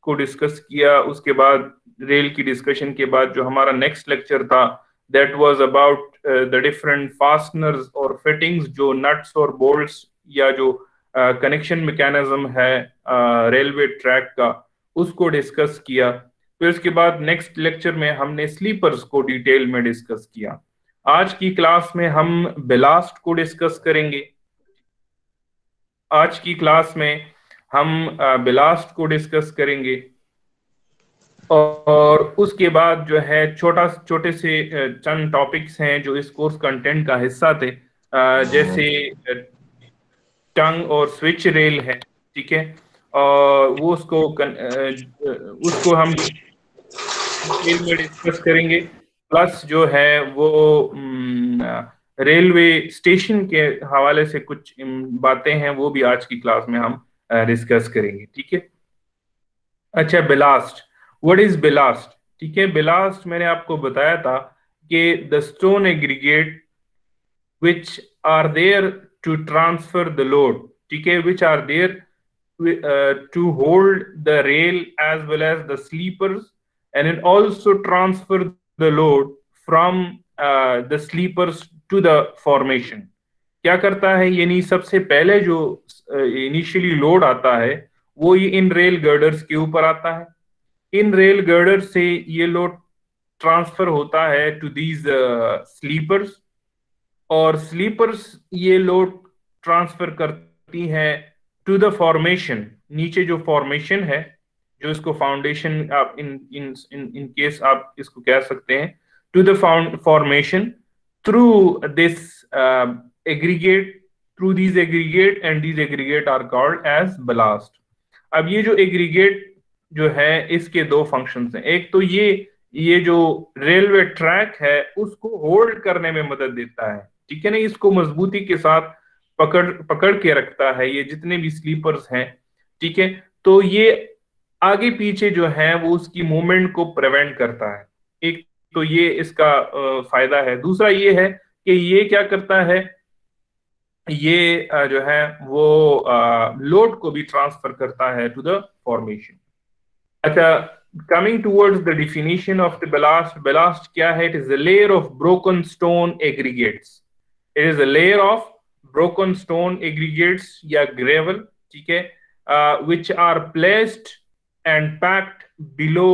को डिस्कस किया। उसके बाद रेल की डिस्कशन के बाद जो हमारा नेक्स्ट लेक्चर था that was about the different fasteners और फिटिंग्स, जो नट्स और बोल्ट्स या जो कनेक्शन मैकेनिज्म है रेलवे ट्रैक का, उसको डिस्कस किया। फिर उसके बाद नेक्स्ट लेक्चर में हमने स्लीपर्स को डिटेल में डिस्कस किया। आज की क्लास में हम बेलास्ट को डिस्कस करेंगे। आज की क्लास में हम बेलास्ट को डिस्कस करेंगे और उसके बाद जो है छोटे से चंद टॉपिक्स हैं जो इस कोर्स कंटेंट का हिस्सा थे, जैसे टंग और स्विच रेल है, ठीक है, और वो उसको हम डिटेल में डिस्कस करेंगे। प्लस जो है वो रेलवे स्टेशन के हवाले से कुछ बातें हैं, वो भी आज की क्लास में हम डिस्कस करेंगे, ठीक है। अच्छा, बेलास्ट, व्हाट इज बेलास्ट? ठीक है, बेलास्ट मैंने आपको बताया था कि the stone aggregate which are there to transfer the load, ठीक है, which are there to hold the rail as well as the sleepers, and it also transfer the load from the sleepers to the formation। क्या करता है, यानी सबसे पहले जो initially load आता है वो ये इन रेल गर्डर्स के ऊपर आता है। इन रेल गर्डर से ये लोड ट्रांसफर होता है टू दीज स्लीपर्स, और स्लीपर्स ये लोड ट्रांसफर करती है टू द फॉर्मेशन। नीचे जो फॉर्मेशन है, जो इसको फाउंडेशन आप इन इन इन केस आप इसको कह सकते हैं, to the formation through this aggregate, through these aggregate, and these aggregate are called as ballast. अब ये जो एग्रीगेट जो है इसके दो फंक्शंस हैं। एक तो ये जो रेलवे ट्रैक है उसको होल्ड करने में मदद देता है, ठीक है ना, इसको मजबूती के साथ पकड़ के रखता है, ये जितने भी स्लीपर्स हैं, ठीक है। तो ये आगे पीछे जो है वो उसकी मूवमेंट को प्रिवेंट करता है। एक तो ये इसका फायदा है। दूसरा ये है कि ये क्या करता है, ये जो है वो लोड को भी ट्रांसफर करता है टू द फॉर्मेशन। अच्छा, coming towards the definition of the ballast, ballast क्या है? It is a layer of broken stone aggregates. It is a layer of broken stone aggregates या gravel, ठीक है, which are placed and packed below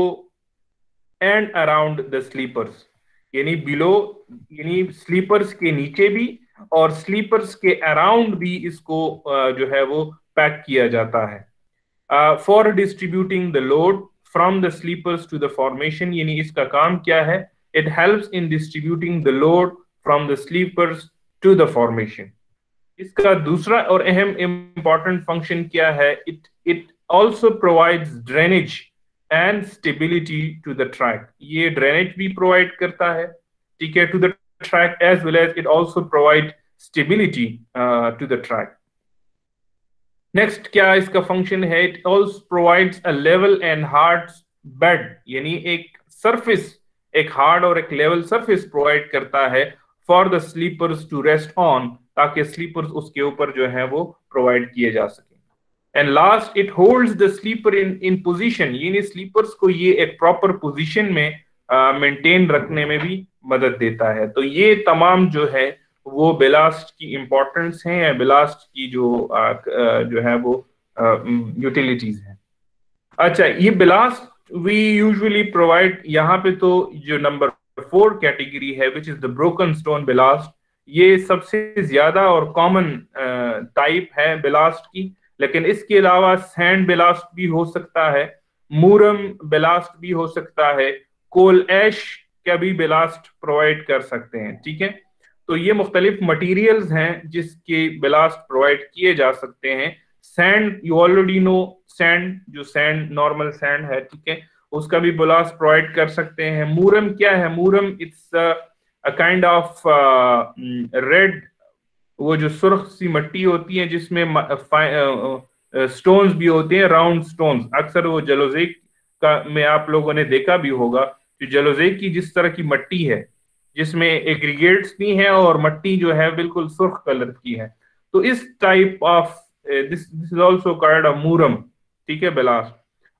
and around the sleepers। यानी below यानी sleepers के नीचे भी और sleepers के around भी इसको जो है वो पैक किया जाता है। For distributing the load from the sleepers to the formation, यानी इसका काम क्या है? It helps in distributing the load from the sleepers to the formation। इसका दूसरा और अहम important function क्या है? It also provides drainage and stability to the track। ये drainage भी provide करता है, ठीक है, to the track, as well as it also provide stability to the track। Next क्या इसका फंक्शन है? It also provides a level and hard bed, यानी एक सरफेस, एक हार्ड और एक लेवल सरफेस प्रोवाइड करता है for the sleepers to rest on, ताकि स्लीपर्स उसके ऊपर जो है वो प्रोवाइड किए जा सके। And last, it holds the sleeper in position, यानी स्लीपर्स को ये एक प्रॉपर पोजीशन में मेंटेन रखने में भी मदद देता है। तो ये तमाम जो है वो बेलास्ट की इंपॉर्टेंस है या बेलास्ट की जो है वो यूटिलिटीज है। अच्छा, ये बेलास्ट वी यूजुअली प्रोवाइड, यहाँ पे तो जो नंबर 4 कैटेगरी है which is the broken stone ballast, ये सबसे ज्यादा और कॉमन टाइप है बेलास्ट की। लेकिन इसके अलावा सैंड बेलास्ट भी हो सकता है, मूरम बेलास्ट भी हो सकता है, कोल ऐश का भी बेलास्ट प्रोवाइड कर सकते हैं, ठीक है। तो ये मुख्तलिफ मटीरियल्स हैं जिसके बेलास्ट प्रोवाइड किए जा सकते हैं। Sand, you already know sand, जो सैंड नॉर्मल सैंड है, ठीक है, उसका भी बेलास्ट प्रोवाइड कर सकते हैं। मूरम क्या है? Moorum it's a kind of red, वो जो सुर्ख सी मिट्टी होती है जिसमें स्टोन्स भी होते हैं, राउंड स्टोन्स। अक्सर वो जलोजेक का में आप लोगों ने देखा भी होगा, जो जलोजेक की जिस तरह की मिट्टी है जिसमें एग्रीगेट्स भी हैं और मट्टी जो है बिल्कुल सुर्ख कलर की है, तो इस type of this is also called a moorum, ठीक है, बेलास्ट।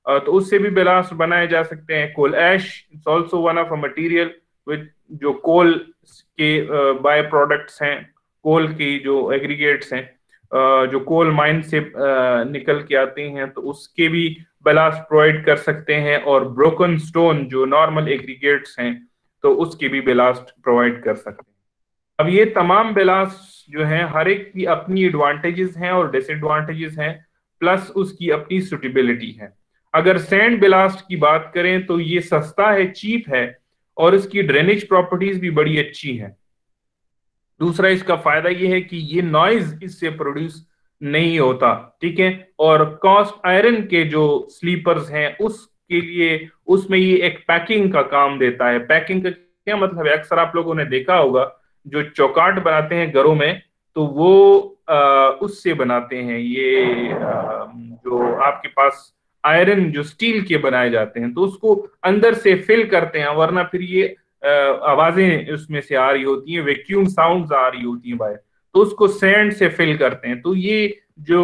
तो उससे भी बेलास्ट बनाए जा सकते हैं। Coal ash it's also one of a material which जो कोल के बाय प्रोडक्ट्स हैं, कोल की जो एग्रीगेट्स हैं, जो कोल माइन से निकल के आते हैं, तो उसके भी बेलास्ट प्रोवाइड कर सकते हैं। और ब्रोकन स्टोन जो नॉर्मल एग्रीगेट्स हैं, तो उसकी भी बेलास्ट प्रोवाइड कर सकते हैं। अब ये तमाम बेलास्ट जो हैं, हर एक की अपनी एडवांटेजेस हैं और डिसएडवांटेजेस हैं, प्लस उसकी अपनी सुटेबिलिटी है। अगर सैंड बेलास्ट की बात करें तो ये सस्ता है, चीप है, और इसकी ड्रेनेज प्रॉपर्टीज भी बड़ी अच्छी है। दूसरा इसका फायदा ये है कि ये नॉइज इससे प्रोड्यूस नहीं होता, ठीक है। और कास्ट आयरन के जो स्लीपर्स हैं उसके लिए उसमें ये एक पैकिंग का काम देता है। पैकिंग का क्या मतलब है? अक्सर आप लोगों ने देखा होगा जो चौकाट बनाते हैं घरों में, तो वो उससे बनाते हैं। ये जो आपके पास आयरन जो स्टील के बनाए जाते हैं, तो उसको अंदर से फिल करते हैं, वरना फिर ये आवाजें उसमें से आ रही होती हैं, वैक्यूम साउंड्स आ रही होती हैं बाहर, तो उसको सैंड से फिल करते हैं। तो ये जो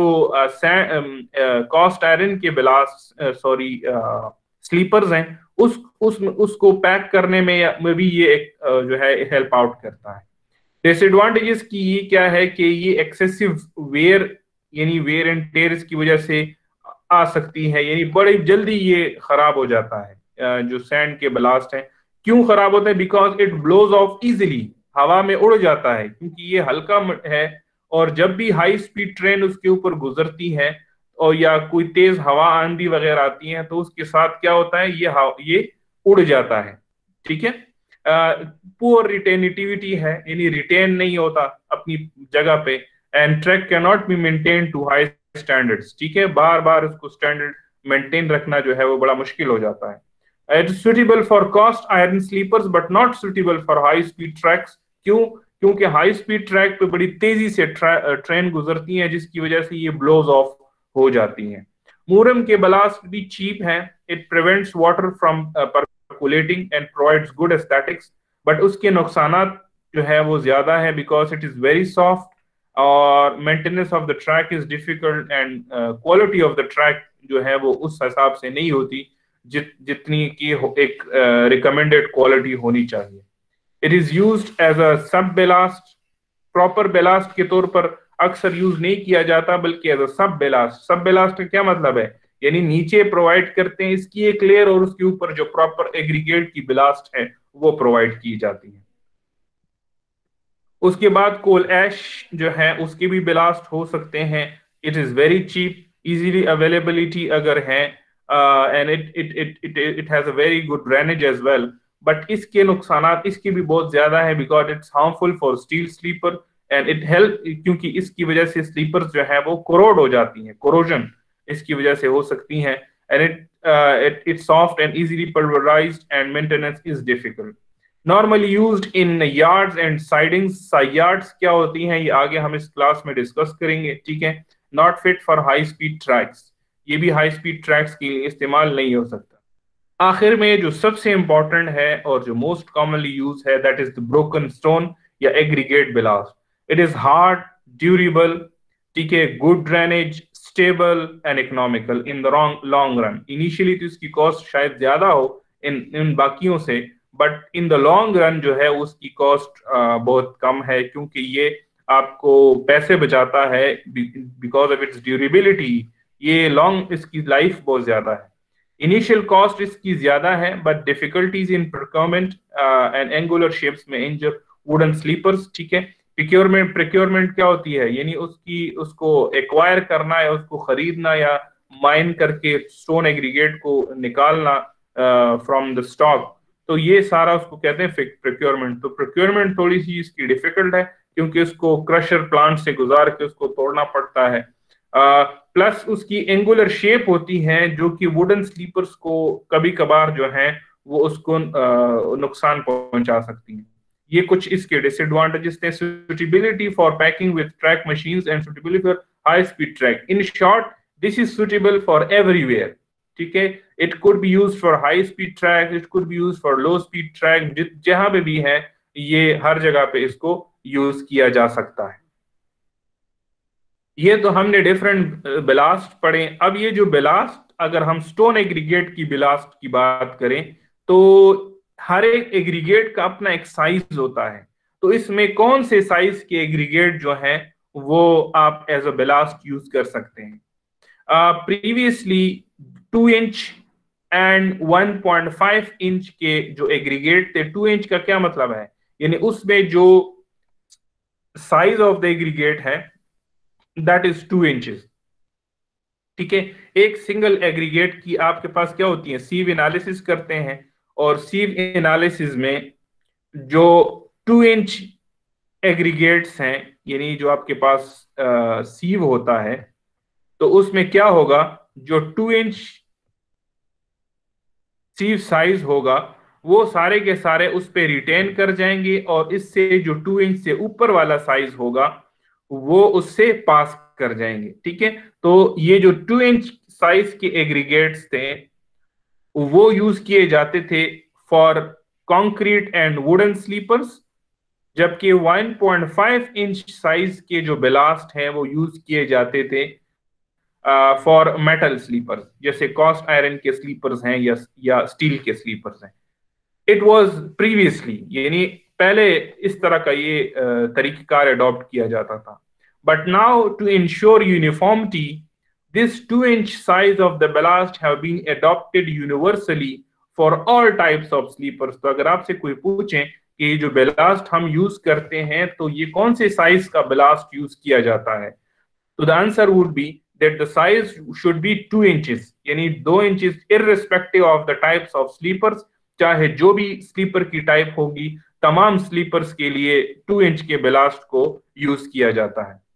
कास्ट आयरन के बेलास्ट सॉरी स्लीपर्स हैं, उसको पैक करने में भी ये एक जो है हेल्प आउट करता है। डिसएडवांटेजेस की ये क्या है कि ये एक्सेसिव वेयर यानी वेयर एंड टेयर की वजह से आ सकती है, यानी बड़ी जल्दी ये खराब हो जाता है। जो सैंड के ब्लास्ट हैं, क्यों खराब होता है? Because it blows off easily, हवा में उड़ जाता है, क्योंकि ये हल्का है। और जब भी हाई स्पीड ट्रेन उसके ऊपर गुजरती है, और या कोई तेज हवा आंधी वगैरह आती है, तो उसके साथ क्या होता है, ये उड़ जाता है, ठीक है। पुअर रिटेनिटिविटी है, यानी रिटेन नहीं होता अपनी जगह पे। And track can not be maintain to high standards, ठीक है। बार बार उसको स्टैंडर्ड मेंटेन रखना जो है वो बड़ा मुश्किल हो जाता है। It is suitable for cast iron sleepers but not suitable for high speed tracks. क्यों? क्योंकि हाई स्पीड ट्रैक पे बड़ी तेजी से ट्रेन गुजरती है, जिसकी वजह से ये ब्लोज ऑफ हो जाती हैं। मूरम के ब्लास्ट भी चीप है। It prevents water from percolating and provides good aesthetics, but उसके नुकसानात जो है वो ज्यादा है, because it is very soft और maintenance of the track is difficult, and quality of the track जो है वो उस हिसाब से नहीं होती जितनी की एक रिकमेंडेड क्वालिटी होनी चाहिए। It is used as a sub ballast. Proper ballast के तौर पर अक्सर यूज नहीं किया जाता, बल्कि एज अ सब बेलास्ट। सब बेलास्ट का क्या मतलब है? यानी नीचे प्रोवाइड करते हैं इसकी एक लेयर, और उसके ऊपर जो प्रॉपर एग्रीगेट की बेलास्ट है वो प्रोवाइड की जाती है। उसके बाद कोल ऐश जो है उसके भी ब्लास्ट हो सकते हैं। It is very cheap, easily availability अगर है, and it has a very good drainage as well. But इसके नुकसानात इसके भी बहुत ज्यादा है, because it's harmful for steel sleeper and it help, क्योंकि इसकी वजह से स्लीपर्स जो है वो कोरोड हो जाती हैं, कोरोजन इसकी वजह से हो सकती है। And it soft and easily pulverised and maintenance is difficult. Normally used in yards and sidings. Yards क्या होती हैं ये आगे हम इस क्लास में डिस्कस करेंगे, ठीक है। Not fit for high speed tracks, ये भी हाई स्पीड ट्रैक्स के लिए इस्तेमाल नहीं हो सकता। आखिर में जो सबसे इंपॉर्टेंट है और जो मोस्ट कॉमनली यूज है, that is the broken stone या aggregate ballast. It is hard, durable, ठीक है, good drainage, stable and economical in the long run. Initially तो इसकी कॉस्ट शायद ज्यादा हो इन बाकियों से, but in the long run जो है उसकी कॉस्ट बहुत कम है, क्योंकि ये आपको पैसे बचाता है बिकॉज ऑफ इट्स ड्यूरेबिलिटी। ये लॉन्ग, इसकी लाइफ बहुत ज्यादा है। इनिशियल कॉस्ट इसकी ज्यादा है, but difficulties in procurement and angular shapes में इंजर वुडन स्लीपर्स, ठीक है। प्रिक्योरमेंट क्या होती है? यानी उसको एक्वायर करना या उसको खरीदना या माइन करके स्टोन एग्रीगेट को निकालना फ्रॉम द स्टॉक, तो ये सारा उसको कहते हैं प्रोक्योरमेंट। तो प्रोक्योरमेंट थोड़ी सी इसकी डिफिकल्ट है, क्योंकि उसको क्रशर प्लांट से गुजार के उसको तोड़ना पड़ता है। प्लस उसकी एंगुलर शेप होती है, जो कि वुडन स्लीपर्स को कभी कभार जो है वो उसको नुकसान पहुंचा सकती है। ये कुछ इसके डिसएडवांटेजेस थे। Suitability for packing with track machines and suitability for high speed track. In short, this is suitable for everywhere, ठीक है। It could be use for high speed track, it could be use for low speed track, जहां पे भी है ये हर जगह पे इसको यूज किया जा सकता है। ये तो हमने डिफरेंट बिलास्ट पढ़े। अब ये जो बिलास्ट, अगर हम स्टोन एग्रीगेट की बिलास्ट की बात करें तो हर एक एग्रीगेट का अपना एक साइज होता है। तो इसमें कौन से साइज के एग्रीगेट जो है वो आप एज अ बिलास्ट यूज कर सकते हैं। प्रीवियसली 2 इंच एंड 1.5 इंच के जो एग्रीगेट थे, 2 इंच का क्या मतलब है, यानी उसमें जो साइज ऑफ द एग्रीगेट है दैट इज 2 इंचेस। ठीक है। एक सिंगल एग्रीगेट की आपके पास क्या होती है, सीव एनालिसिस करते हैं, और सीव एनालिसिस में जो 2 इंच एग्रीगेट्स हैं, यानी जो आपके पास सीव होता है, तो उसमें क्या होगा, जो 2 इंच सीव साइज होगा वो सारे के सारे उस पे रिटेन कर जाएंगे, और इससे जो 2 इंच से ऊपर वाला साइज होगा वो उससे पास कर जाएंगे। ठीक है। तो ये जो 2 इंच साइज के एग्रीगेट्स थे वो यूज किए जाते थे for concrete and wooden sleepers, जबकि 1.5 इंच साइज के जो बेलास्ट हैं वो यूज किए जाते थे फॉर मेटल स्लीपर्स, जैसे कॉस्ट आयरन के स्लीपर्स हैं या स्टील के स्लीपर्स हैं। इट वॉज प्रीवियसली, यानी पहले इस तरह का ये तरीक़ाकार अडॉप्ट किया जाता था। But now to ensure uniformity, this 2 inch size of the ballast have been adopted universally for all types of sleepers। तो अगर आपसे कोई पूछे कि ये जो बेलास्ट हम यूज करते हैं तो ये कौन से साइज का बेलास्ट यूज किया जाता है, तो the answer would be that the size should be 2 inches, यानी 2 inches irrespective of the types of sleepers. चाहे जो भी स्लीपर की टाइप होगी, तमाम स्लीपर्स के लिए 2 इंच के बेलास्ट को यूज किया जाता है।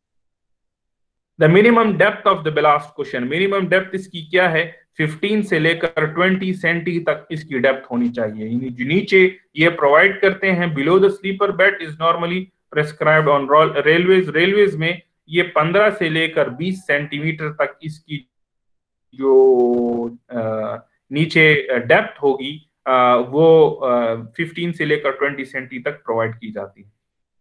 The minimum depth of the ballast question, minimum depth इसकी क्या है, 15 से लेकर 20 सेंटी तक इसकी डेप्थ होनी चाहिए। यानी जो नीचे ये प्रोवाइड करते हैं, below the sleeper bed is normally prescribed on railways, railways में ये 15 से लेकर 20 सेंटीमीटर तक इसकी जो नीचे डेप्थ होगी वो 15 से लेकर 20 सेंटी तक प्रोवाइड की जाती है।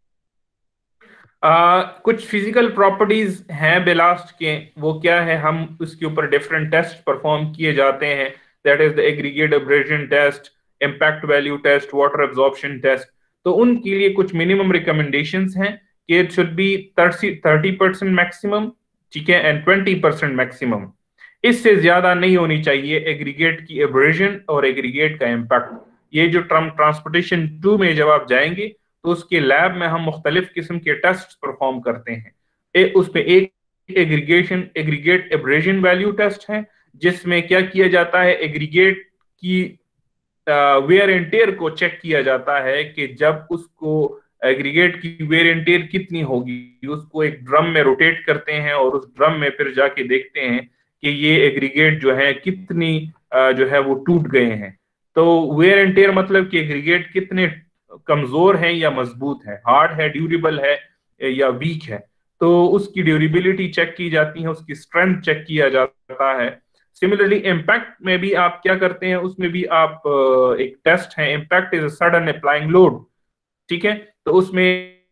कुछ फिजिकल प्रॉपर्टीज हैं बेलास्ट के, वो क्या है, हम उसके ऊपर डिफरेंट टेस्ट परफॉर्म किए जाते हैं। That is the aggregate abrasion test, impact value test, water absorption test. तो उनके लिए कुछ मिनिमम रिकमेंडेशंस हैं कि इट शुड बी 30% मैक्सिमम, ठीक है, एंड 20% मैक्सिमम। इससे ज्यादा नहीं होनी चाहिए एग्रीगेट की एब्रेजन और एग्रीगेट का इम्पैक्ट। ये जो ट्रांसपोर्टेशन 2 में जब आप जाएंगे तो उसके लैब में हम मुख्तलिफ किस्म के टेस्ट परफॉर्म करते हैं। उसमें एक एग्रीगेट एब्रेजन वैल्यू टेस्ट है, जिसमें क्या किया जाता है, एग्रीगेट की वेयर एंड टेयर को चेक किया जाता है कि जब उसको एग्रीगेट की वेयर एंड टेयर कितनी होगी, उसको एक ड्रम में रोटेट करते हैं और उस ड्रम में फिर जाके देखते हैं कि ये एग्रीगेट जो है कितनी जो है वो टूट गए हैं। तो वेयर एंड टेयर मतलब कि एग्रीगेट कितने कमजोर है या मजबूत है, हार्ड है, ड्यूरेबल है या वीक है। तो उसकी ड्यूरेबिलिटी चेक की जाती है, उसकी स्ट्रेंथ चेक किया जाता है। सिमिलरली इम्पैक्ट में भी आप क्या करते हैं, उसमें भी आप एक टेस्ट है, impact is sudden applying load. ठीक है। तो उसमें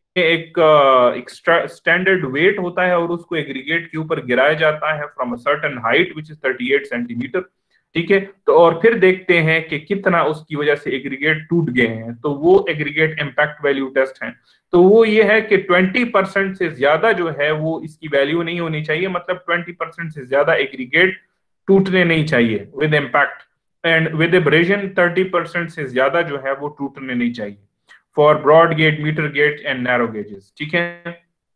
एक स्टैंडर्ड वेट होता है और उसको एग्रीगेट के ऊपर गिराया जाता है from a certain height which is 38 centimetre. ठीक है। तो और फिर देखते हैं कि कितना उसकी वजह से एग्रीगेट टूट गए हैं, तो वो एग्रीगेट इम्पैक्ट वैल्यू टेस्ट है। तो वो ये है कि 20% से ज्यादा जो है वो इसकी वैल्यू नहीं होनी चाहिए, मतलब 20% से ज्यादा एग्रीगेट टूटने नहीं चाहिए with impact, and with abrasion 30% से ज्यादा जो है वो टूटने नहीं चाहिए for broad gauge, metre gauge and narrow gauges. ठीक है।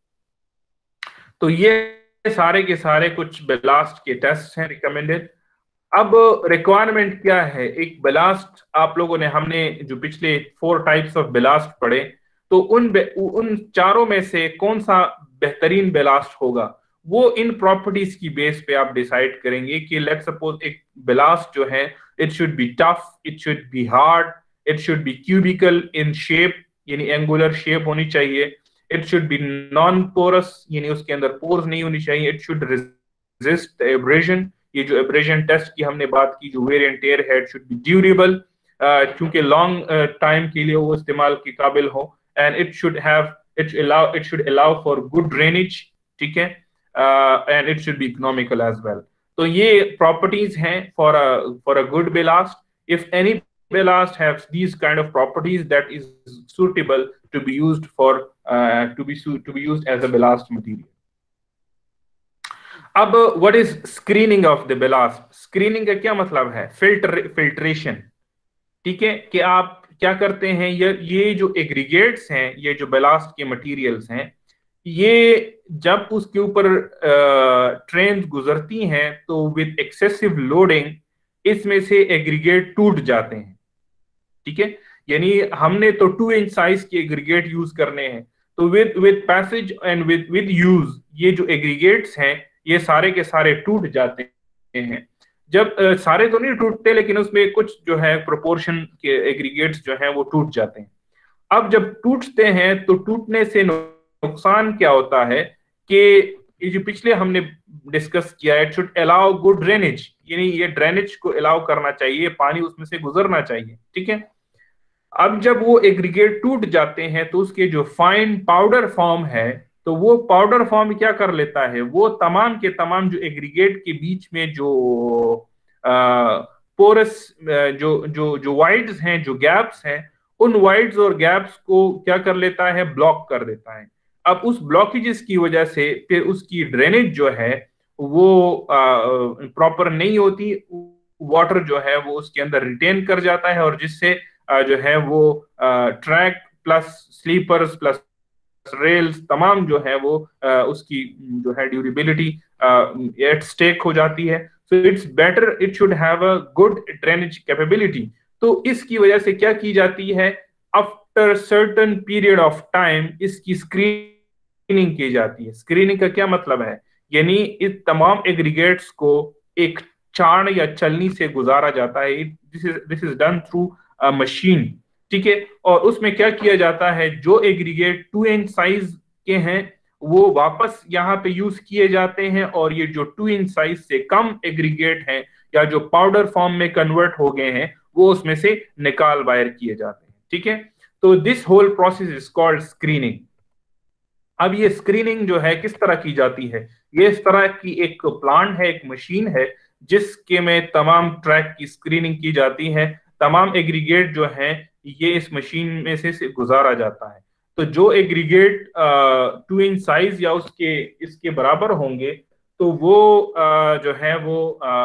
तो ये सारे के सारे कुछ बेलास्ट के टेस्ट हैं रिकमेंडेड। अब रिक्वायरमेंट क्या है, एक बेलास्ट आप लोगों ने, हमने जो पिछले 4 टाइप्स ऑफ बेलास्ट पढ़े, तो उन चारों में से कौन सा बेहतरीन बेलास्ट होगा, वो इन प्रॉपर्टीज की बेस पे आप डिसाइड करेंगे कि लेट सपोज एक बेलास्ट जो है, it should be tough, it should be hard, it should be cubical in shape, यानी एंगुलर शेप होनी चाहिए, it should be non porous, यानी उसके अंदर पोर्स नहीं होनी चाहिए, इट शुड रेजिस्ट एब्रेजन, ये जो एब्रेजन टेस्ट की हमने बात की, जो वेयर एंड टेयर है, इट शुड बी ड्यूरेबल, क्योंकि लॉन्ग टाइम के लिए वो इस्तेमाल के काबिल हो, and it should allow for good drainage. ठीक है। And it should be economical as well. तो ये प्रॉपर्टीज हैं for a good ballast. If any ballast has these kind of properties, that is suitable to be used for to be used as a ballast material. अब what is screening of the ballast? Screening का क्या मतलब है? Filtration. ठीक है, कि आप क्या करते हैं, ये जो एग्रीगेट्स हैं, ये जो ballast के मटेरियल्स हैं, ये जब उसके ऊपर ट्रेन गुजरती हैं तो विद एक्सेसिव लोडिंग इसमें से एग्रीगेट टूट जाते हैं। ठीक है, यानी हमने तो 2 इंच साइज के एग्रीगेट यूज करने हैं, तो with passage and with use ये जो एग्रीगेट्स हैं ये सारे के सारे टूट जाते हैं। जब सारे तो नहीं टूटते, लेकिन उसमें कुछ जो है प्रोपोर्शन के एग्रीगेट्स जो हैं वो टूट जाते हैं। अब जब टूटते हैं तो टूटने से नुकसान क्या होता है कि ये जो पिछले हमने डिस्कस किया है, it should allow good drainage, यानी ये ड्रेनेज को अलाउ करना चाहिए, पानी उसमें से गुजरना चाहिए। ठीक है, अब जब वो एग्रीगेट टूट जाते हैं तो उसके जो फाइन पाउडर फॉर्म है, तो वो पाउडर फॉर्म क्या कर लेता है, वो तमाम के तमाम जो एग्रीगेट के बीच में जो पोरस जो जो जो वाइड्स हैं, जो गैप्स हैं, उन वाइड्स और गैप्स को क्या कर लेता है, ब्लॉक कर देता है। अब उस ब्लॉकेजेस की वजह से फिर उसकी ड्रेनेज जो है वो प्रॉपर नहीं होती, वाटर जो है वो उसके अंदर रिटेन कर जाता है, और जिससे जो है वो track plus sleepers plus rails तमाम जो है वो उसकी जो है ड्यूरेबिलिटी एट स्टेक हो जाती है। So it's better, it should have a good drainage capability. तो इसकी वजह से क्या की जाती है, after certain period of time इसकी स्क्रीनिंग की जाती है। स्क्रीनिंग का क्या मतलब है, यानी इस तमाम एग्रीगेट्स को एक चाण या चलनी से गुजारा जाता है। This is done through a machine. ठीक है, और उसमें क्या किया जाता है, जो एग्रीगेट 2 इंच साइज के हैं वो वापस यहाँ पे यूज किए जाते हैं, और ये जो 2 इंच साइज से कम एग्रीगेट हैं या जो पाउडर फॉर्म में कन्वर्ट हो गए हैं वो उसमें से निकाल बाहर किए जाते हैं। ठीक है, तो this whole process is called screening. अब ये स्क्रीनिंग जो है किस तरह की जाती है, ये इस तरह की एक प्लांट है, एक मशीन है जिसके में तमाम ट्रैक की स्क्रीनिंग की जाती है। तमाम एग्रीगेट जो है ये इस मशीन में से गुजारा जाता है। तो जो एग्रीगेट 2 इंच साइज या उसके इसके बराबर होंगे तो वो जो है वो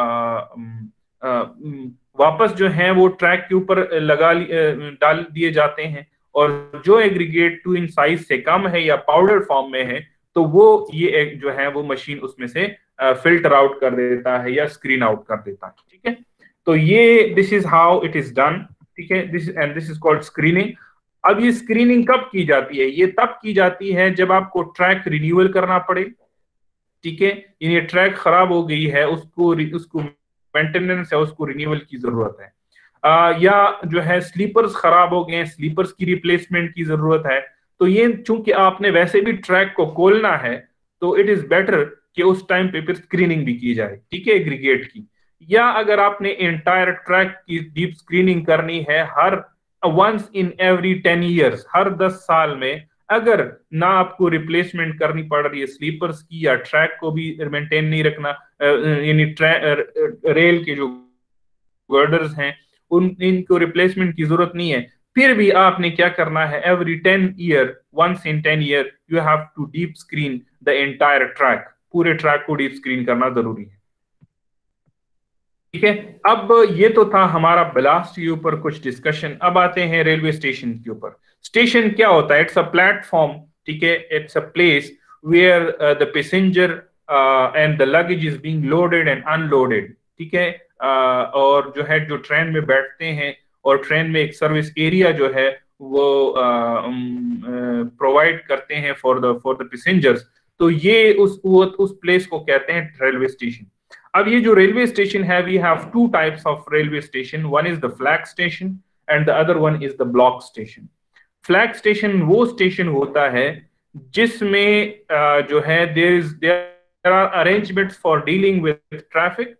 वापस जो है वो ट्रैक के ऊपर डाल दिए जाते हैं, और जो एग्रीगेट 2 इंच साइज से कम है या पाउडर फॉर्म में है तो वो ये जो है वो मशीन उसमें से फिल्टर आउट कर देता है या स्क्रीन आउट कर देता है। ठीक है, तो ये this is how it is done. ठीक है, दिस इज कॉल्ड स्क्रीनिंग। अब ये स्क्रीनिंग कब की जाती है, ये तब की जाती है जब आपको ट्रैक रिन्यूअल करना पड़े। ठीक है, ये ट्रैक खराब हो गई है, उसको मेंटेनेंस है, उसको रिन्यूअल की जरूरत है। या जो है स्लीपर्स खराब हो गए हैं, स्लीपर्स की रिप्लेसमेंट की जरूरत है। तो ये चूंकि आपने वैसे भी ट्रैक को खोलना है तो इट इज बेटर कि उस टाइम पे फिर स्क्रीनिंग भी की जाए। ठीक है, एग्रीगेट की, या अगर आपने एंटायर ट्रैक की डीप स्क्रीनिंग करनी है हर वंस इन एवरी 10 ईयर्स, हर 10 साल में, अगर ना आपको रिप्लेसमेंट करनी पड़ रही है स्लीपर्स की या ट्रैक को भी मेंटेन नहीं रखना, यानी रेल के जो गर्डर्स हैं इनको रिप्लेसमेंट की जरूरत नहीं है, फिर भी आपने क्या करना है, every 10 year, once in 10 year you have to deep screen the entire track. पूरे ट्रैक को डीप स्क्रीन करना जरूरी है। ठीक है, अब ये तो था हमारा ballast के ऊपर कुछ डिस्कशन। अब आते हैं रेलवे स्टेशन के ऊपर। स्टेशन क्या होता है, इट्स अ प्लेटफॉर्म। ठीक है, it's a place where the passenger and the luggage is being loaded and unloaded. ठीक है, और जो है जो ट्रेन में बैठते हैं, और ट्रेन में एक सर्विस एरिया जो है वो प्रोवाइड करते हैं फॉर द पैसेंजर्स। तो ये उस प्लेस को कहते हैं रेलवे स्टेशन। अब ये जो रेलवे स्टेशन है, we have 2 types of railway station, one is the flag station and the other one is the block station. Flag station वो स्टेशन होता है जिसमें जो है there are arrangements for dealing with traffic,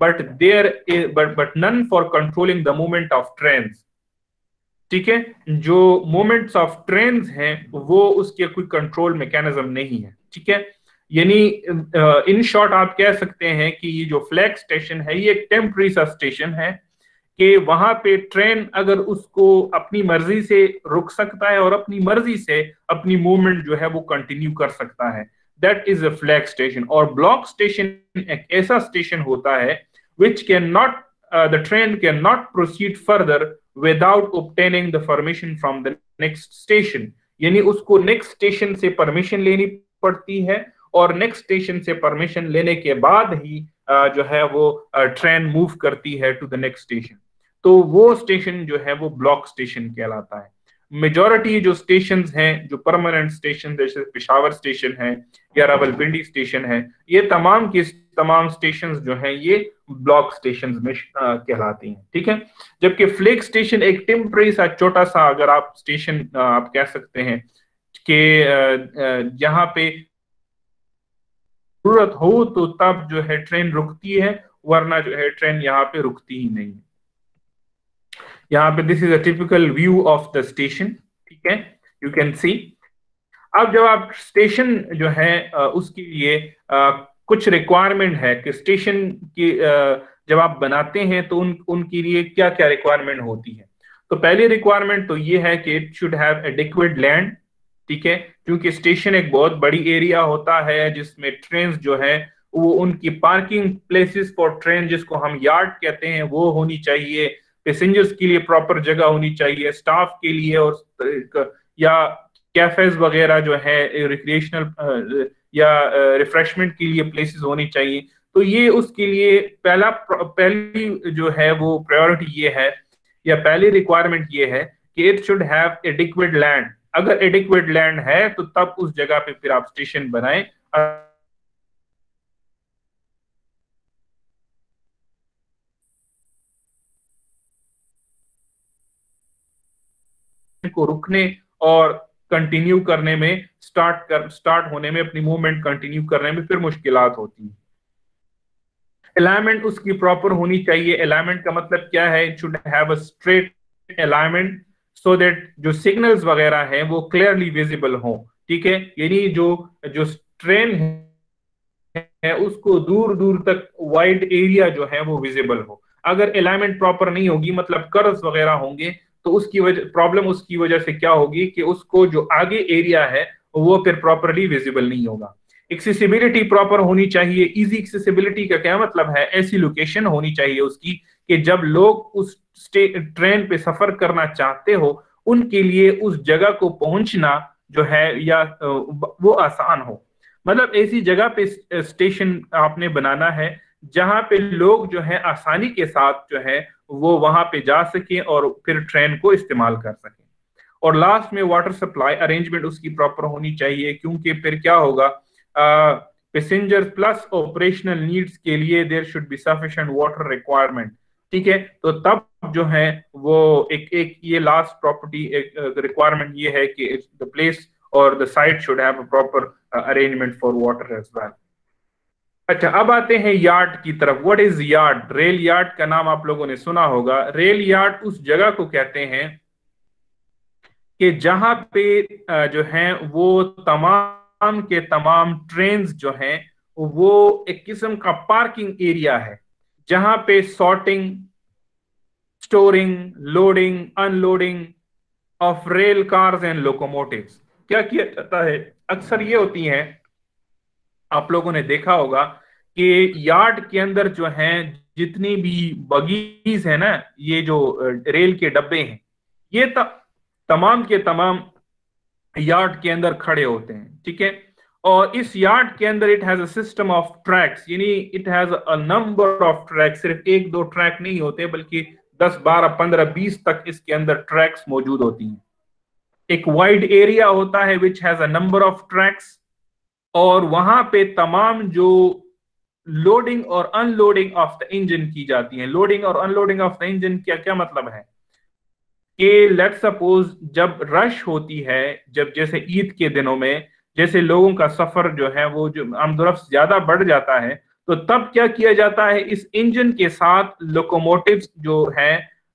but none for controlling the movement of trains. ठीक है, जो movements of trains हैं वो उसके कोई कंट्रोल मैकेनिज्म नहीं है। ठीक है, यानी इन शॉर्ट आप कह सकते हैं कि ये जो फ्लैग स्टेशन है ये एक टेम्पररी सा स्टेशन है कि वहां पे ट्रेन अगर उसको अपनी मर्जी से रुक सकता है और अपनी मर्जी से अपनी मूवमेंट जो है वो कंटिन्यू कर सकता है। That is a flag station. और ब्लॉक स्टेशन एक ऐसा स्टेशन होता है which can not the train cannot proceed further without obtaining the permission from the next station। यानी उसको नेक्स्ट स्टेशन से परमिशन लेनी पड़ती है और नेक्स्ट स्टेशन से परमिशन लेने के बाद ही जो है वो ट्रेन मूव करती है टू द नेक्स्ट स्टेशन। तो वो स्टेशन जो है वो ब्लॉक स्टेशन कहलाता है। मेजॉरिटी जो स्टेशन हैं, जो परमानेंट स्टेशन जैसे पेशावर स्टेशन है या रावलपिंडी स्टेशन है, ये तमाम की तमाम स्टेशन जो हैं ये ब्लॉक स्टेशन में कहलाती हैं। ठीक है। जबकि फ्लैग स्टेशन एक टेम्पररी सा छोटा सा, अगर आप स्टेशन आप कह सकते हैं कि जहां पे जरूरत हो तो तब जो है ट्रेन रुकती है, वरना जो है ट्रेन यहाँ पे रुकती ही नहीं है। यहाँ पे this is a typical view of the station. ठीक है, यू कैन सी। अब जब आप स्टेशन जो है उसके लिए कुछ रिक्वायरमेंट है कि स्टेशन की जब आप बनाते हैं तो उनके लिए क्या क्या रिक्वायरमेंट होती है। तो पहली रिक्वायरमेंट तो ये है कि it should have adequate land. ठीक है, क्योंकि स्टेशन एक बहुत बड़ी एरिया होता है जिसमें ट्रेन जो है वो उनकी पार्किंग प्लेसेस फॉर ट्रेन, जिसको हम यार्ड कहते हैं, वो होनी चाहिए। पैसेंजर्स के लिए प्रॉपर जगह होनी चाहिए, स्टाफ के लिए, और या कैफेज वगैरह जो है रिक्रिएशनल या रिफ्रेशमेंट के लिए प्लेसेस होनी चाहिए। तो ये उसके लिए पहली जो है वो प्रायोरिटी ये है, या पहली रिक्वायरमेंट ये है कि it should have adequate land. अगर एडिक्वेट लैंड है तो तब उस जगह पे फिर आप स्टेशन बनाएं। को रुकने और कंटिन्यू करने में, स्टार्ट होने में, अपनी मूवमेंट कंटिन्यू करने में फिर मुश्किलात होती है। अलाइनमेंट उसकी प्रॉपर होनी चाहिए। अलाइनमेंट का मतलब क्या है? It should have a straight alignment so that जो सिग्नल्स वगैरह हैं वो क्लियरली विजिबल हो। ठीक है, यानी जो जो ट्रेन है उसको दूर दूर तक वाइड एरिया जो है वो विजिबल हो। अगर अलाइनमेंट प्रॉपर नहीं होगी, मतलब कर्व्स वगैरह होंगे, तो उसकी वजह प्रॉब्लम उसकी वजह से क्या होगी कि उसको जो आगे एरिया है वो फिर प्रॉपरली विजिबल नहीं होगा। एक्सेसिबिलिटी प्रॉपर होनी चाहिए। इजी एक्सेसिबिलिटी का क्या मतलब है? ऐसी लोकेशन होनी चाहिए उसकी कि जब लोग उस ट्रेन पे सफर करना चाहते हो उनके लिए उस जगह को पहुंचना जो है या वो आसान हो। मतलब ऐसी जगह पे स्टेशन आपने बनाना है जहां पे लोग जो है आसानी के साथ जो है वो वहां पे जा सके और फिर ट्रेन को इस्तेमाल कर सके। और लास्ट में वाटर सप्लाई अरेंजमेंट उसकी प्रॉपर होनी चाहिए, क्योंकि फिर क्या होगा, पैसेंजर प्लस ऑपरेशनल नीड्स के लिए there should be sufficient water requirement. ठीक है, तो तब जो है वो एक ये लास्ट प्रॉपर्टी एक रिक्वायरमेंट ये है कि द प्लेस और the site should have a proper arrangement for water as well. अच्छा, अब आते हैं यार्ड की तरफ। What is yard? Rail yard का नाम आप लोगों ने सुना होगा। रेल यार्ड उस जगह को कहते हैं कि जहां पे जो है वो तमाम के तमाम ट्रेन्स जो हैं वो एक किस्म का पार्किंग एरिया है, जहां पे sorting, storing, loading, unloading of rail cars and locomotives क्या किया जाता है। अक्सर ये होती है, आप लोगों ने देखा होगा कि यार्ड के अंदर जो है जितनी भी बगीज है ना, ये जो रेल के डब्बे हैं, ये तमाम के तमाम यार्ड के अंदर खड़े होते हैं। ठीक है, और इस यार्ड के अंदर it has a system of tracks, यानी it has a number of tracks. सिर्फ एक दो ट्रैक नहीं होते बल्कि 10, 12, 15, 20 तक इसके अंदर ट्रैक्स मौजूद होती हैं। एक वाइड एरिया होता है which has a number of tracks, और वहां पे तमाम जो लोडिंग और अनलोडिंग ऑफ द इंजन की जाती है। लोडिंग और अनलोडिंग ऑफ द इंजन क्या क्या मतलब है कि लेट सपोज जब रश होती है, जब जैसे ईद के दिनों में जैसे लोगों का सफर जो है वो जो आमदोरफ्त ज्यादा बढ़ जाता है, तो तब क्या किया जाता है, इस इंजन के साथ लोकोमोटिव्स जो है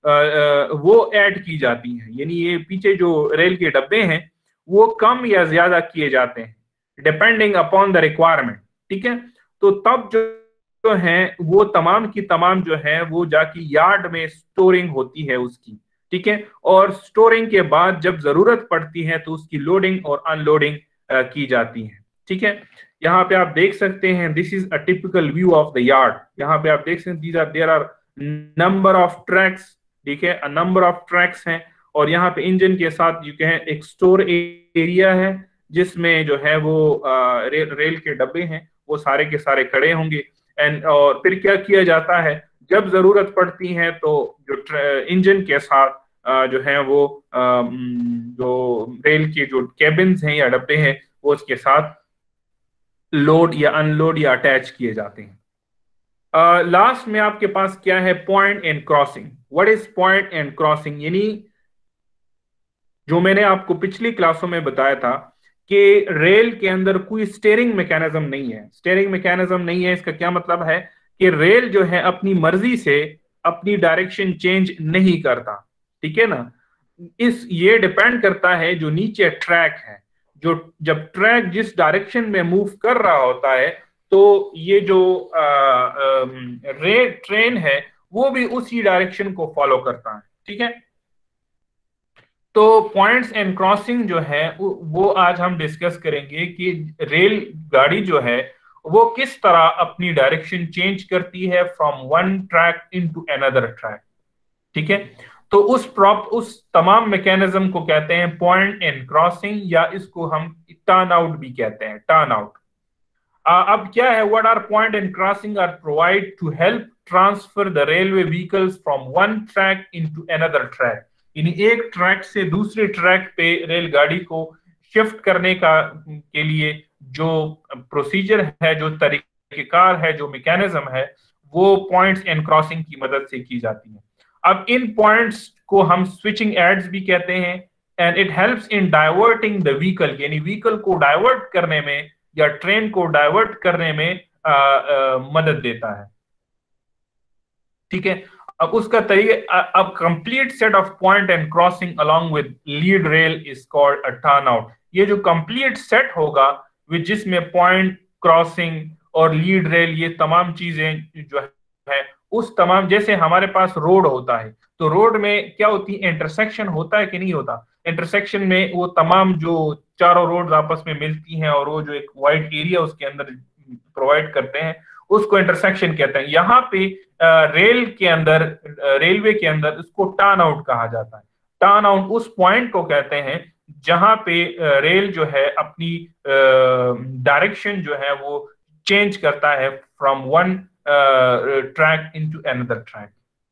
वो ऐड की जाती हैं। यानी ये पीछे जो रेल के डब्बे हैं वो कम या ज्यादा किए जाते हैं। Depending upon the requirement. ठीक है, तो तब जो है वो तमाम की तमाम जो है वो जाके यार्ड में स्टोरिंग होती है उसकी। ठीक है, और स्टोरिंग के बाद जब जरूरत पड़ती है तो उसकी लोडिंग और अनलोडिंग की जाती है। ठीक है, यहाँ पे आप देख सकते हैं, this is a typical view of the yard. यहाँ पे आप देख सकते हैं, these are there are number of tracks. ठीक है, अ नंबर ऑफ ट्रैक्स हैं, और यहाँ पे इंजन के साथ यू कहें एक स्टोर एरिया है जिसमें जो है वो रेल के डब्बे हैं, वो सारे के सारे खड़े होंगे। एंड और फिर क्या किया जाता है, जब जरूरत पड़ती है तो जो इंजन के साथ जो है वो जो रेल के जो केबिन्स हैं या डब्बे हैं वो उसके साथ लोड या अनलोड या अटैच किए जाते हैं। लास्ट में आपके पास क्या है, point and crossing. What is point and crossing? यानी जो मैंने आपको पिछली क्लासों में बताया था कि रेल के अंदर कोई स्टीयरिंग मैकेनिज्म नहीं है। स्टीयरिंग मैकेनिज्म नहीं है, इसका क्या मतलब है कि रेल जो है अपनी मर्जी से अपनी डायरेक्शन चेंज नहीं करता। ठीक है ना, ये डिपेंड करता है जो नीचे ट्रैक है, जो जब ट्रैक जिस डायरेक्शन में मूव कर रहा होता है तो ये जो रेल ट्रेन है वो भी उसी डायरेक्शन को फॉलो करता है। ठीक है, तो पॉइंट्स एंड क्रॉसिंग जो है वो आज हम डिस्कस करेंगे कि रेल गाड़ी जो है वो किस तरह अपनी डायरेक्शन चेंज करती है from one track into another track. ठीक है, तो उस तमाम मैकेनिज्म को कहते हैं पॉइंट एंड क्रॉसिंग, या इसको हम टर्न आउट भी कहते हैं, टर्न आउट। अब क्या है, what are point and crossing are provide to help transfer the railway vehicles from one track into another track. यानी एक ट्रैक से दूसरे ट्रैक पे रेलगाड़ी को शिफ्ट करने के लिए जो प्रोसीजर है, जो तरीकेकार है, जो मैकेनिज्म है, वो पॉइंट्स एंड क्रॉसिंग की मदद से की जाती है। अब इन पॉइंट्स को हम स्विचिंग एड्स भी कहते हैं, and it helps in diverting the vehicle, यानी व्हीकल को डाइवर्ट करने में या ट्रेन को डाइवर्ट करने में मदद देता है। ठीक है, अब उसका तरीके, अब complete set of point and crossing along with lead rail is called a turn out. ये जो कंप्लीट सेट होगा विद जिसमें पॉइंट, क्रॉसिंग और लीड रेल, ये तमाम चीजें जो है उस तमाम, जैसे हमारे पास रोड होता है तो रोड में क्या होती है, इंटरसेक्शन होता है कि नहीं होता। इंटरसेक्शन में वो तमाम जो चारों रोड आपस में मिलती हैं और वो जो एक वाइड एरिया उसके अंदर प्रोवाइड करते हैं उसको इंटरसेक्शन कहते हैं। यहाँ पे रेल के अंदर, रेलवे के अंदर इसको टर्न आउट कहा जाता है। टर्न आउट उस पॉइंट को कहते हैं जहां पे रेल जो है अपनी डायरेक्शन जो है वो चेंज करता है from one track into another track.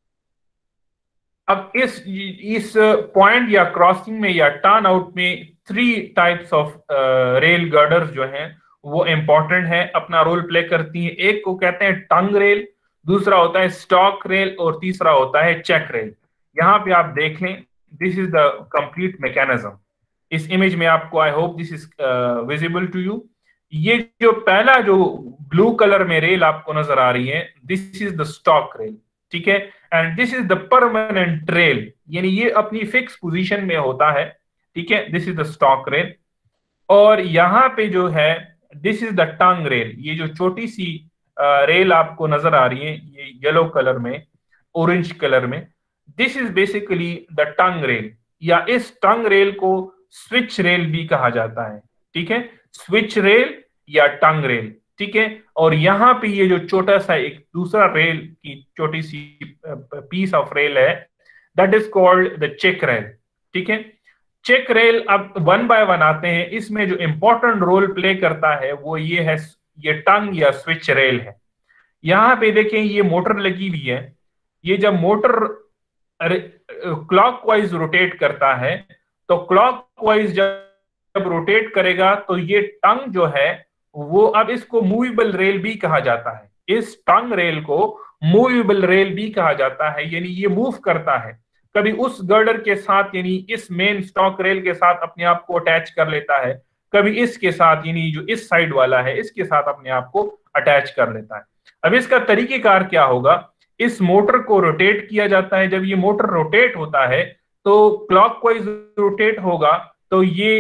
अब इस पॉइंट या क्रॉसिंग में या टर्न आउट में 3 टाइप्स ऑफ रेल गर्डर्स जो हैं वो इंपॉर्टेंट है, अपना रोल प्ले करती हैं। एक को कहते हैं टंग रेल, दूसरा होता है स्टॉक रेल, और तीसरा होता है चेक रेल। यहाँ पे आप देख लें, this is the complete mechanism. इस इमेज में आपको, I hope this is visible to you, ये जो पहला जो ब्लू कलर में रेल आपको नजर आ रही है, this is the stock rail. ठीक है, and this is the permanent rail, यानी ये अपनी फिक्स पोजीशन में होता है। ठीक है, this is the stock rail. और यहाँ पे जो है this is the tongue rail, ये जो छोटी सी रेल आपको नजर आ रही है ये येलो कलर में, ऑरेंज कलर में, this is basically the tongue rail, या इस टंग रेल को स्विच रेल भी कहा जाता है। ठीक है, स्विच रेल या टंग रेल। ठीक है, और यहाँ पे ये जो छोटा सा एक दूसरा रेल की छोटी सी पीस ऑफ रेल है, that is called the check rail. ठीक है, चेक रेल, अब वन बाय वन आते हैं। इसमें जो इंपॉर्टेंट रोल प्ले करता है वो ये है, ये टंग या स्विच रेल है। यहाँ पे देखें ये मोटर लगी हुई है, ये जब मोटर क्लॉकवाइज रोटेट करता है तो क्लॉकवाइज जब रोटेट करेगा तो ये टंग जो है वो, अब इसको मूवेबल रेल भी कहा जाता है। इस टंग रेल को मूवेबल रेल भी कहा जाता है, यानी ये मूव करता है, कभी उस गर्डर के साथ यानी इस मेन स्टॉक रेल के साथ अपने आप को अटैच कर लेता है, कभी इसके साथ यानी जो इस साइड वाला है इसके साथ अपने आप को अटैच कर लेता है। अब इसका तरीकेकार क्या होगा, इस मोटर को रोटेट किया जाता है। जब ये मोटर रोटेट होता है तो क्लॉकवाइज रोटेट होगा तो ये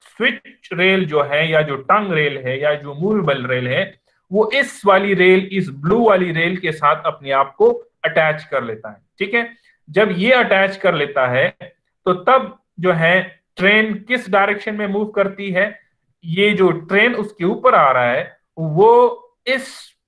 स्विच रेल जो है या जो टंग रेल है या जो मूवेबल रेल है वो इस वाली रेल, इस ब्लू वाली रेल के साथ अपने आप को अटैच कर लेता है। ठीक है, जब ये अटैच कर लेता है तो तब जो है ट्रेन किस डायरेक्शन में मूव करती है, ये जो ट्रेन उसके ऊपर आ रहा है वो इस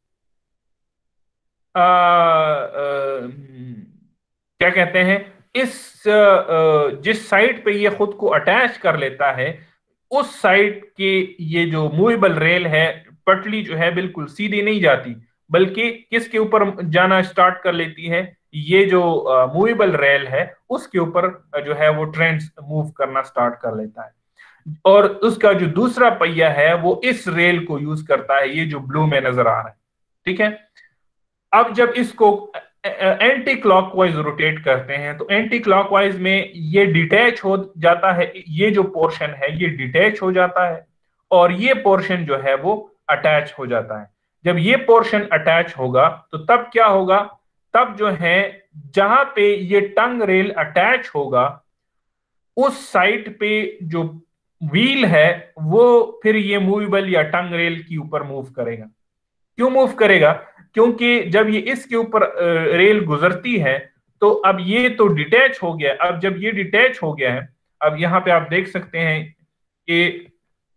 क्या कहते हैं, इस जिस साइड पे ये खुद को अटैच कर लेता है उस साइड के, ये जो मूवेबल रेल है, पटली जो है बिल्कुल सीधी नहीं जाती बल्कि किसके ऊपर जाना स्टार्ट कर लेती है, ये जो मूवेबल रेल है उसके ऊपर जो है वो ट्रेन मूव करना स्टार्ट कर लेता है। और उसका जो दूसरा पहिया है वो इस रेल को यूज करता है, ये जो ब्लू में नजर आ रहा है। ठीक है, अब जब इसको एंटी क्लॉकवाइज रोटेट करते हैं तो एंटी क्लॉकवाइज में ये डिटैच हो जाता है, ये जो पोर्शन है ये डिटैच हो जाता है और ये पोर्शन जो है वो अटैच हो जाता है। जब ये पोर्शन अटैच होगा तो तब क्या होगा, तब जो है जहां पे ये टंग रेल अटैच होगा उस साइड पे जो व्हील है वो फिर ये मूवेबल या टंग रेल के ऊपर मूव करेगा। क्यों मूव करेगा, क्योंकि जब ये इसके ऊपर रेल गुजरती है तो अब ये तो डिटैच हो गया। अब जब ये डिटैच हो गया है, अब यहां पे आप देख सकते हैं कि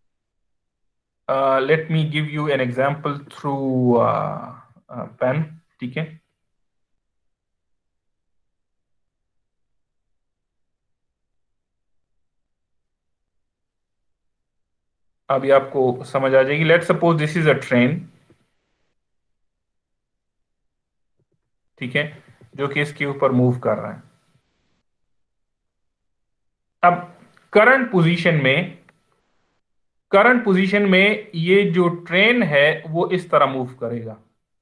let me give you an example through pen. ठीक है, अभी आपको समझ आ जाएगी। Let suppose this is a train, ठीक है, जो कि इसके ऊपर मूव कर रहा है। अब करंट पोजीशन में, करंट पोजीशन में ये जो ट्रेन है वो इस तरह मूव करेगा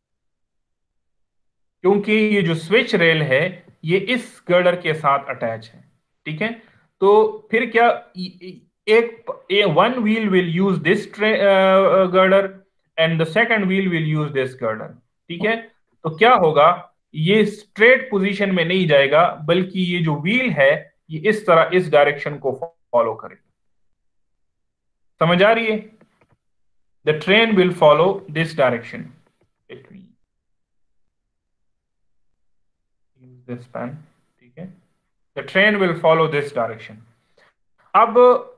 क्योंकि ये जो स्विच रेल है ये इस गर्डर के साथ अटैच है। ठीक है, तो फिर क्या, एक one wheel will use this girder and the second wheel will use this girder. ठीक है, तो क्या होगा, ये स्ट्रेट पोजीशन में नहीं जाएगा बल्कि ये जो व्हील है ये इस तरह इस डायरेक्शन को फॉलो करेगा। समझ आ रही है? The train will follow this direction. This pen, ठीक है, the train will follow this direction. अब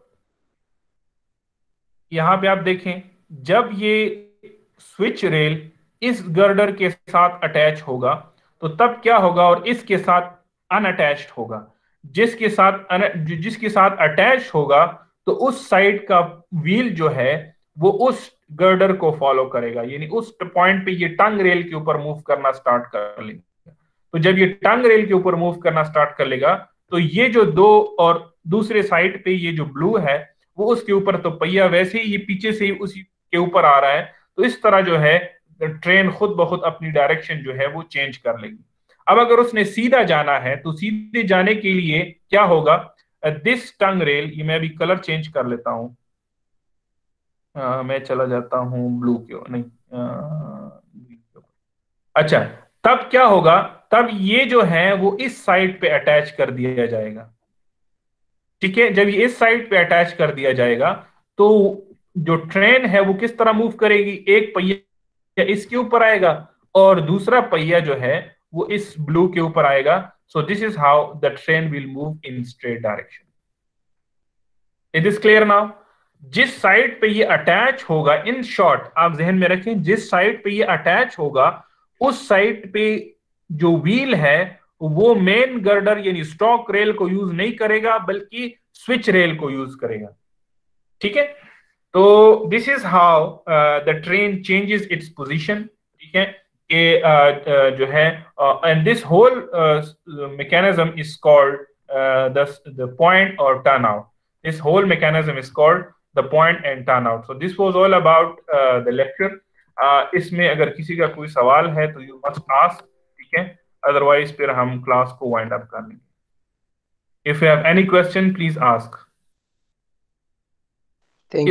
यहां पे आप देखें, जब ये स्विच रेल इस गर्डर के साथ अटैच होगा तो तब क्या होगा, और इसके साथ अनअटैच्ड होगा। जिसके साथ अटैच होगा तो उस साइड का व्हील जो है वो उस गर्डर को फॉलो करेगा, यानी उस पॉइंट पे ये टंग रेल के ऊपर मूव करना स्टार्ट कर लेगा। तो जब ये टंग रेल के ऊपर मूव करना स्टार्ट कर लेगा तो ये जो दो, और दूसरे साइड पे ये जो ब्लू है वो उसके ऊपर, तो पहिया वैसे ही ये पीछे से ही उसी के ऊपर आ रहा है। तो इस तरह जो है ट्रेन खुद ब खुद अपनी डायरेक्शन जो है वो चेंज कर लेगी। अब अगर उसने सीधा जाना है तो सीधे जाने के लिए क्या होगा, दिस टंग रेल, ये मैं अभी कलर चेंज कर लेता हूं, मैं चला जाता हूं ब्लू के, नहीं green के ऊपर। अच्छा, तब क्या होगा, तब ये जो है वो इस साइड पे अटैच कर दिया जाएगा। ठीक है, जब ये इस साइड पे अटैच कर दिया जाएगा तो जो ट्रेन है वो किस तरह मूव करेगी, एक पहिया इसके ऊपर आएगा और दूसरा पहिया जो है वो इस ब्लू के ऊपर आएगा। So this is how the train will move in straight direction. It is clear now? जिस साइड पे ये अटैच होगा, इन शॉर्ट आप जहन में रखें, जिस साइड पे ये अटैच होगा उस साइड पे जो व्हील है वो मेन गर्डर यानी स्टॉक रेल को यूज नहीं करेगा बल्कि स्विच रेल को यूज करेगा। ठीक है, तो this is how the train changes its position. ठीक है, कि जो है, and this whole mechanism is called the point or turnout. This whole mechanism is called the point and turnout. So this was all about the lecture. इसमें अगर किसी का कोई सवाल है तो यू मस्ट आस्क। ठीक है, अदरवाइज फिर हम क्लास को वाइंड अप कर लेंगे। If you have any question please ask.